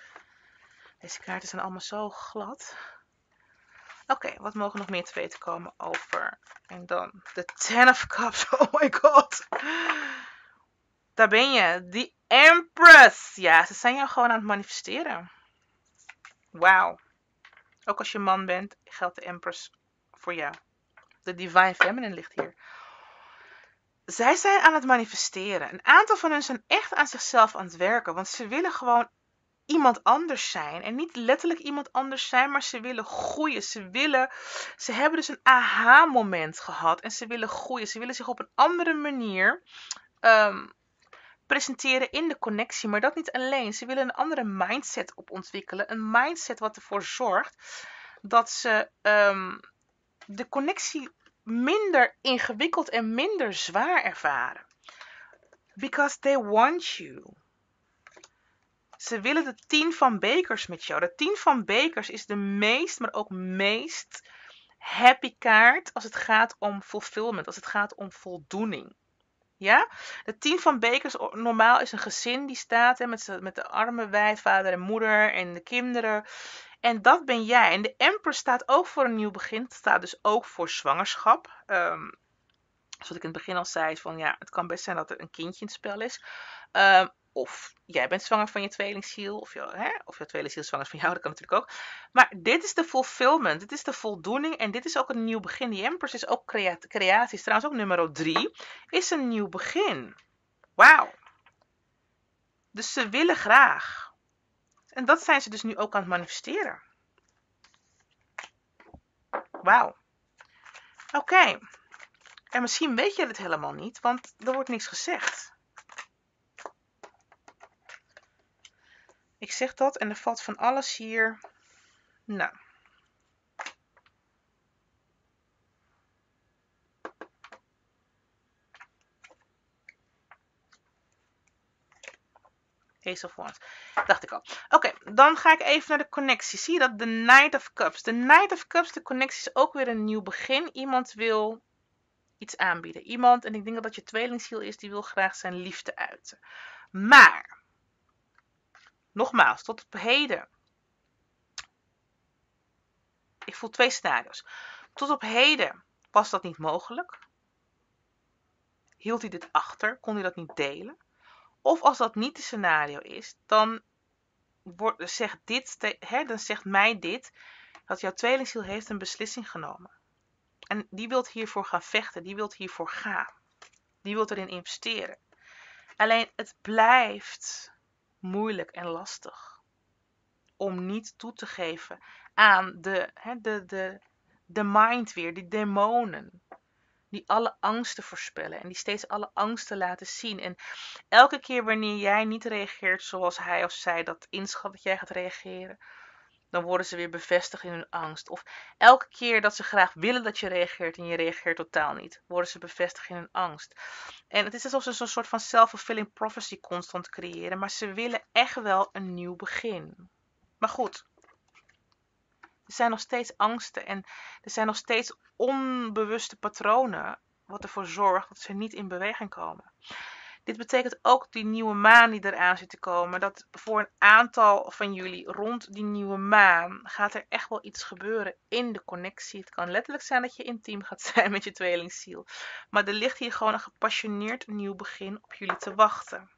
Deze kaarten zijn allemaal zo glad. Oké, okay, wat mogen we nog meer te weten komen over... En dan de Ten of Cups. Oh my god. Daar ben je. The Empress. Ja, ze zijn jou gewoon aan het manifesteren. Wauw. Ook als je man bent, geldt de Empress voor jou. De Divine Feminine ligt hier. Zij zijn aan het manifesteren. Een aantal van hen zijn echt aan zichzelf aan het werken. Want ze willen gewoon iemand anders zijn. En niet letterlijk iemand anders zijn, maar ze willen groeien. Ze willen, ze hebben dus een aha-moment gehad. En ze willen groeien. Ze willen zich op een andere manier um, presenteren in de connectie. Maar dat niet alleen. Ze willen een andere mindset op ontwikkelen. Een mindset wat ervoor zorgt dat ze um, de connectie minder ingewikkeld en minder zwaar ervaren. Because they want you. Ze willen de tien van bekers met jou. De tien van bekers is de meest, maar ook meest happy kaart als het gaat om fulfillment. Als het gaat om voldoening. Ja? De tien van bekers normaal is een gezin die staat hè, met, met de armen wijd, vader en moeder en de kinderen. En dat ben jij. En de Emperor staat ook voor een nieuw begin. Het staat dus ook voor zwangerschap. Um, zoals ik in het begin al zei, van ja, het kan best zijn dat er een kindje in het spel is. Um, of jij bent zwanger van je tweelingziel. Of, je, hè, of je tweelingziel is zwanger van jou, dat kan natuurlijk ook. Maar dit is de fulfillment. Dit is de voldoening. En dit is ook een nieuw begin. Die Empress is ook crea- creatie. Is trouwens ook nummer drie. Is een nieuw begin. Wauw. Dus ze willen graag. En dat zijn ze dus nu ook aan het manifesteren. Wauw. Oké. Okay. En misschien weet je het helemaal niet, want er wordt niks gezegd. Ik zeg dat en er valt van alles hier. Nou. Ace of Wands. Dacht ik al. Oké, okay, dan ga ik even naar de connectie. Zie je dat? De Knight of Cups. De Knight of Cups, de connectie is ook weer een nieuw begin. Iemand wil iets aanbieden. Iemand, en ik denk dat dat je tweelingziel is, die wil graag zijn liefde uiten. Maar, nogmaals, tot op heden. Ik voel twee scenario's. Tot op heden was dat niet mogelijk. Hield hij dit achter? Kon hij dat niet delen? Of als dat niet het scenario is, dan wordt, zegt, dit, hè, dan zegt mij dit, dat jouw tweelingziel heeft een beslissing genomen. En die wilt hiervoor gaan vechten, die wilt hiervoor gaan. Die wilt erin investeren. Alleen het blijft moeilijk en lastig om niet toe te geven aan de, hè, de, de, de mind weer, die demonen. Die alle angsten voorspellen en die steeds alle angsten laten zien. En elke keer wanneer jij niet reageert zoals hij of zij dat inschat dat jij gaat reageren, dan worden ze weer bevestigd in hun angst. Of elke keer dat ze graag willen dat je reageert en je reageert totaal niet, worden ze bevestigd in hun angst. En het is alsof ze zo'n soort van self-fulfilling prophecy constant creëren, maar ze willen echt wel een nieuw begin. Maar goed, er zijn nog steeds angsten en er zijn nog steeds onbewuste patronen, wat ervoor zorgt dat ze niet in beweging komen. Dit betekent ook die nieuwe maan die eraan zit te komen, dat voor een aantal van jullie rond die nieuwe maan gaat er echt wel iets gebeuren in de connectie. Het kan letterlijk zijn dat je intiem gaat zijn met je tweelingziel, maar er ligt hier gewoon een gepassioneerd nieuw begin op jullie te wachten.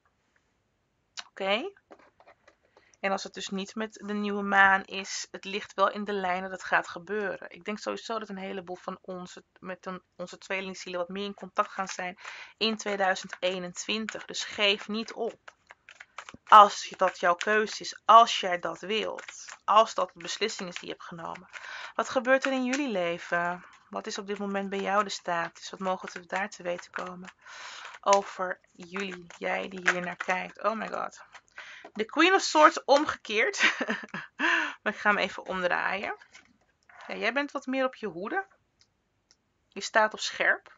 Oké? Okay? En als het dus niet met de nieuwe maan is, het ligt wel in de lijn dat het gaat gebeuren. Ik denk sowieso dat een heleboel van ons met een, onze tweelingzielen wat meer in contact gaan zijn in tweeduizend eenentwintig. Dus geef niet op. Als dat jouw keuze is, als jij dat wilt. Als dat de beslissing is die je hebt genomen. Wat gebeurt er in jullie leven? Wat is op dit moment bij jou de status? Wat mogen we daar te weten komen? Over jullie, jij die hier naar kijkt. Oh my god. De Queen of Swords omgekeerd. Maar ik ga hem even omdraaien. Ja, jij bent wat meer op je hoede. Je staat op scherp.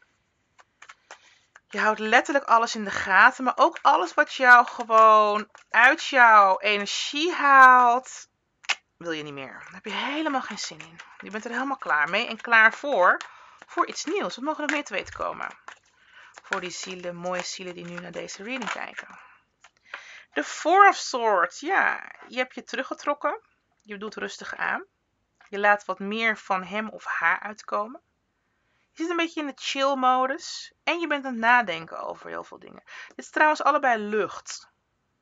Je houdt letterlijk alles in de gaten. Maar ook alles wat jou gewoon uit jouw energie haalt. Wil je niet meer. Daar heb je helemaal geen zin in. Je bent er helemaal klaar mee. En klaar voor. Voor iets nieuws. Wat mogen er meer te weten komen? Voor die zielen, mooie zielen die nu naar deze reading kijken. De Four of Swords, ja, je hebt je teruggetrokken. Je doet rustig aan. Je laat wat meer van hem of haar uitkomen. Je zit een beetje in de chill modus. En je bent aan het nadenken over heel veel dingen. Dit is trouwens allebei lucht.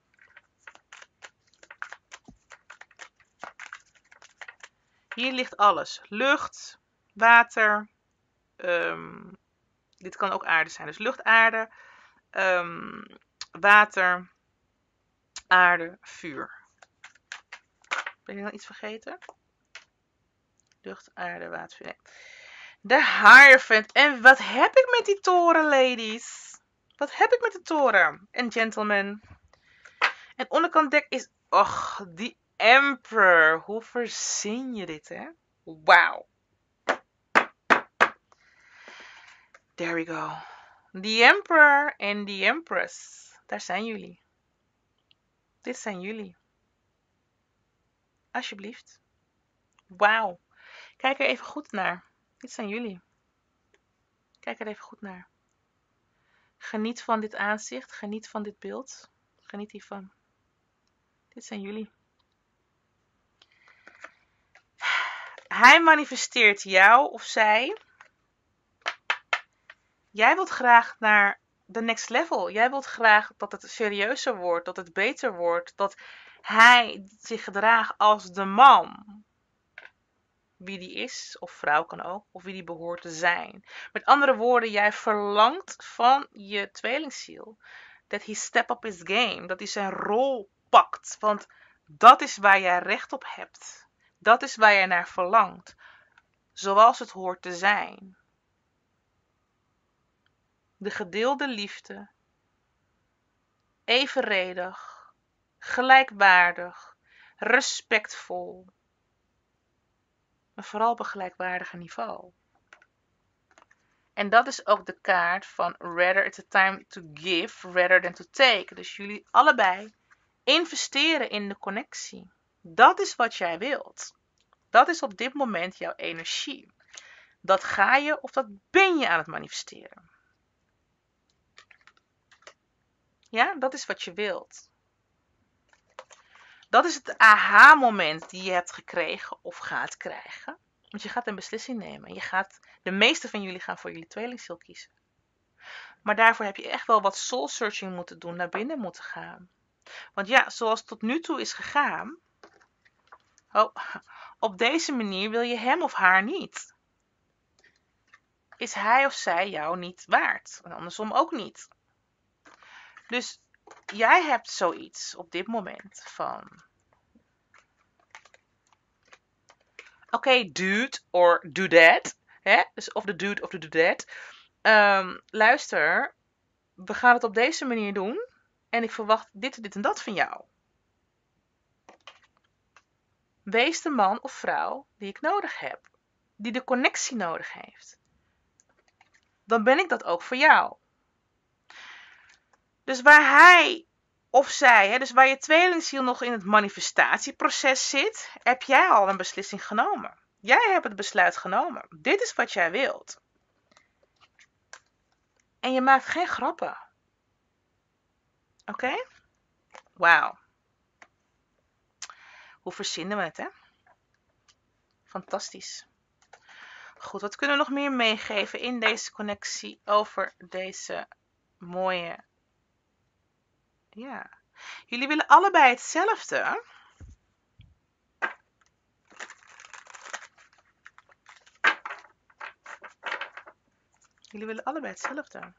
Hier ligt alles. Lucht, water. Um, dit kan ook aarde zijn. Dus lucht, aarde, um, water, aarde, vuur. Ben je nog iets vergeten? Lucht, aarde, water, vuur. Nee. De Hierophant. En wat heb ik met die toren, ladies? Wat heb ik met de toren? En gentlemen. En onderkant dek is... Och, die Emperor. Hoe verzin je dit, hè? Wauw. There we go. The Emperor en the Empress. Daar zijn jullie. Dit zijn jullie. Alsjeblieft. Wauw. Kijk er even goed naar. Dit zijn jullie. Kijk er even goed naar. Geniet van dit aanzicht. Geniet van dit beeld. Geniet hiervan. Dit zijn jullie. Hij manifesteert jou of zij. Jij wilt graag naar de next level. Jij wilt graag dat het serieuzer wordt. Dat het beter wordt. Dat hij zich gedraagt als de man. Wie die is, of vrouw kan ook, of wie die behoort te zijn. Met andere woorden, jij verlangt van je tweelingziel dat hij step up his game, dat hij zijn rol pakt. Want dat is waar jij recht op hebt. Dat is waar jij naar verlangt. Zoals het hoort te zijn. De gedeelde liefde, evenredig, gelijkwaardig, respectvol. Maar vooral op een gelijkwaardige niveau. En dat is ook de kaart van rather it's a time to give rather than to take. Dus jullie allebei investeren in de connectie. Dat is wat jij wilt. Dat is op dit moment jouw energie. Dat ga je of dat ben je aan het manifesteren. Ja, dat is wat je wilt. Dat is het aha-moment die je hebt gekregen of gaat krijgen. Want je gaat een beslissing nemen. Je gaat, de meeste van jullie gaan voor jullie tweelingziel kiezen. Maar daarvoor heb je echt wel wat soul searching moeten doen, naar binnen moeten gaan. Want ja, zoals het tot nu toe is gegaan, oh, op deze manier wil je hem of haar niet. Is hij of zij jou niet waard? En andersom ook niet. Dus jij hebt zoiets op dit moment van, oké, okay, dude or do that. Hè? Dus of de dude of de do that. Um, luister, we gaan het op deze manier doen. En ik verwacht dit, dit en dat van jou. Wees de man of vrouw die ik nodig heb. Die de connectie nodig heeft. Dan ben ik dat ook voor jou. Dus waar hij of zij, hè, dus waar je tweelingziel nog in het manifestatieproces zit, heb jij al een beslissing genomen. Jij hebt het besluit genomen. Dit is wat jij wilt. En je maakt geen grappen. Oké? Okay? Wauw. Hoe verzinnen we het, hè? Fantastisch. Goed, wat kunnen we nog meer meegeven in deze connectie over deze mooie... Ja. Jullie willen allebei hetzelfde. Jullie willen allebei hetzelfde.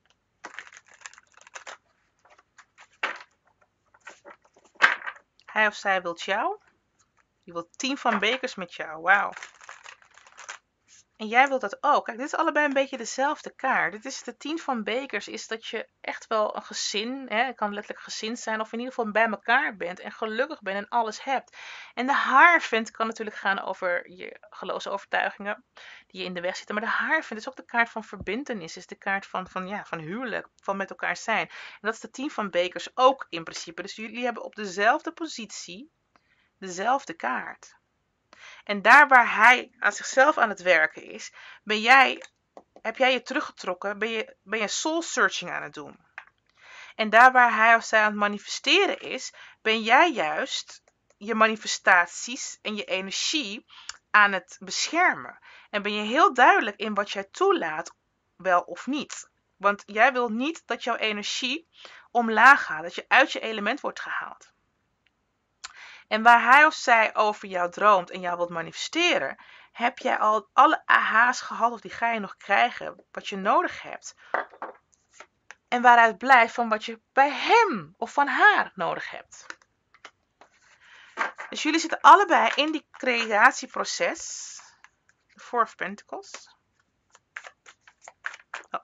Hij of zij wilt jou. Die wil tien van bekers met jou. Wauw. En jij wilt dat ook. Kijk, dit is allebei een beetje dezelfde kaart. Dit is de tien van bekers. Is dat je echt wel een gezin, hè, het kan letterlijk gezin zijn, of in ieder geval bij elkaar bent en gelukkig bent en alles hebt. En de haarvent kan natuurlijk gaan over je geloofsovertuigingen die je in de weg zitten. Maar de haarvent is ook de kaart van verbintenis. Is de kaart van, van, ja, van huwelijk, van met elkaar zijn. En dat is de tien van bekers ook in principe. Dus jullie hebben op dezelfde positie dezelfde kaart. En daar waar hij aan zichzelf aan het werken is, ben jij, heb jij je teruggetrokken, ben je, ben je soul searching aan het doen. En daar waar hij of zij aan het manifesteren is, ben jij juist je manifestaties en je energie aan het beschermen. En ben je heel duidelijk in wat jij toelaat, wel of niet. Want jij wilt niet dat jouw energie omlaag gaat, dat je uit je element wordt gehaald. En waar hij of zij over jou droomt en jou wilt manifesteren, heb jij al alle aha's gehad, of die ga je nog krijgen, wat je nodig hebt. En waaruit blijft van wat je bij hem of van haar nodig hebt. Dus jullie zitten allebei in die creatieproces. De Four of Pentacles. Oh.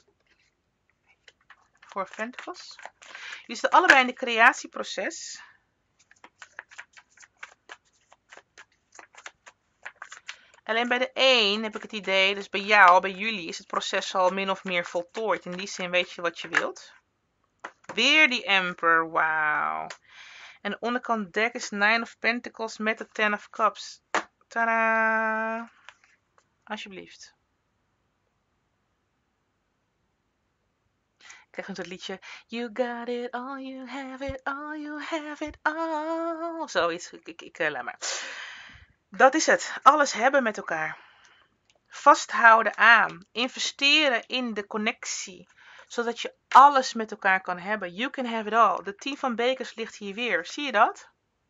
Four of Pentacles. Jullie zitten allebei in de creatieproces. Alleen bij de een heb ik het idee, dus bij jou, bij jullie, is het proces al min of meer voltooid. In die zin weet je wat je wilt. Weer die Emperor, wauw. En de onderkant deck is Nine of Pentacles met de Ten of Cups. Tadaa! Alsjeblieft. Ik krijg het liedje. You got it all, you have it all, you have it all. Zoiets, ik, ik, ik laat maar. Dat is het. Alles hebben met elkaar. Vasthouden aan. Investeren in de connectie. Zodat je alles met elkaar kan hebben. You can have it all. De tien van bekers ligt hier weer. Zie je dat?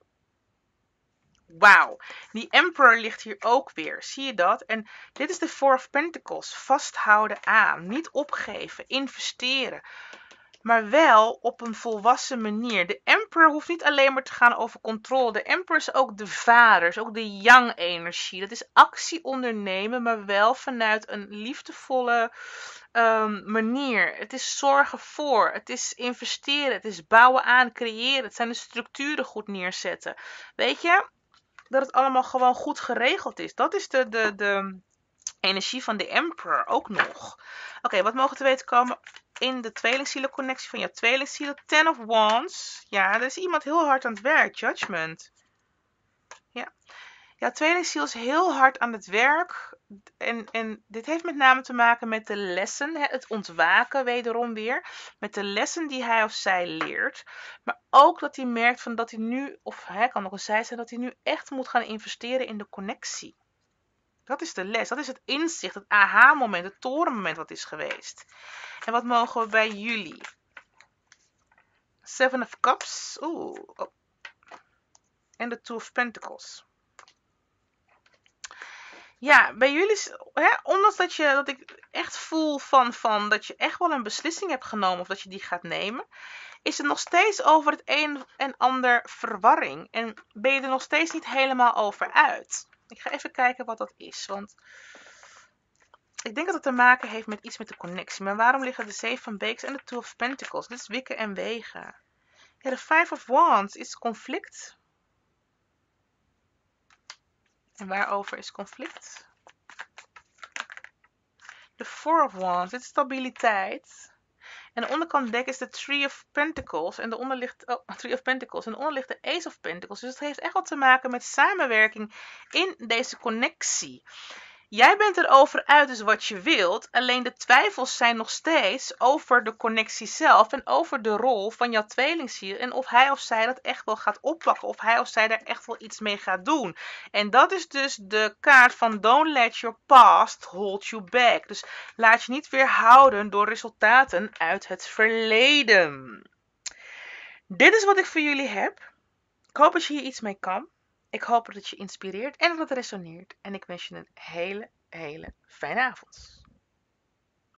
Wauw. Die Emperor ligt hier ook weer. Zie je dat? En dit is de Four of Pentacles. Vasthouden aan. Niet opgeven. Investeren. Maar wel op een volwassen manier. De Emperor hoeft niet alleen maar te gaan over controle. De Emperor is ook de vader, is ook de yang energie. Dat is actie ondernemen, maar wel vanuit een liefdevolle um, manier. Het is zorgen voor, het is investeren, het is bouwen aan, creëren. Het zijn de structuren goed neerzetten. Weet je, dat het allemaal gewoon goed geregeld is. Dat is de, de, de, Energie van de Emperor ook nog. Oké, okay, wat mogen te weten komen in de tweelingzielenconnectie van jouw tweelingzielen? Ten of Wands. Ja, er is iemand heel hard aan het werk. Judgment. Ja. Jouw tweelingziel is heel hard aan het werk. En, en dit heeft met name te maken met de lessen. Het ontwaken wederom weer. Met de lessen die hij of zij leert. Maar ook dat hij merkt van dat hij nu, of hij kan ook een zij zijn, dat hij nu echt moet gaan investeren in de connectie. Dat is de les, dat is het inzicht, het aha-moment, het torenmoment wat is geweest. En wat mogen we bij jullie? Seven of Cups. Oeh. Oh. En de Two of Pentacles. Ja, bij jullie, hè, ondanks dat, je, dat ik echt voel van, van dat je echt wel een beslissing hebt genomen of dat je die gaat nemen, is het nog steeds over het een en ander verwarring. En ben je er nog steeds niet helemaal over uit. Ik ga even kijken wat dat is, want ik denk dat het te maken heeft met iets met de connectie. Maar waarom liggen de Zeven van Beeks en de Two of Pentacles? Dit is wikken en wegen. Ja, de Five of Wands is conflict. En waarover is conflict? De Four of Wands, dit is stabiliteit. En de onderkant dek is de Three of Pentacles. En de onder ligt, oh, Three of Pentacles. En de onder ligt de Ace of Pentacles. Dus het heeft echt wat te maken met samenwerking in deze connectie. Jij bent erover uit dus wat je wilt, alleen de twijfels zijn nog steeds over de connectie zelf en over de rol van jouw tweelingziel en of hij of zij dat echt wel gaat oppakken, of hij of zij daar echt wel iets mee gaat doen. En dat is dus de kaart van don't let your past hold you back. Dus laat je niet weerhouden door resultaten uit het verleden. Dit is wat ik voor jullie heb. Ik hoop dat je hier iets mee kan. Ik hoop dat het je inspireert en dat het resoneert. En ik wens je een hele, hele fijne avond.